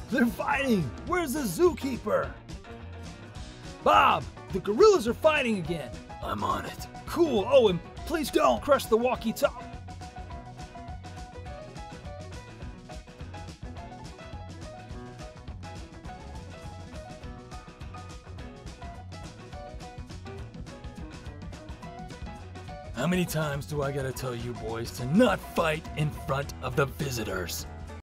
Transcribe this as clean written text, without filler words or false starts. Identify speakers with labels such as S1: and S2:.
S1: They're fighting! Where's the zookeeper? Bob! The gorillas are fighting again! I'm on it. Cool. Oh, and please don't crush the walkie-talkie. How many times do I gotta tell you boys to not fight in front of the visitors?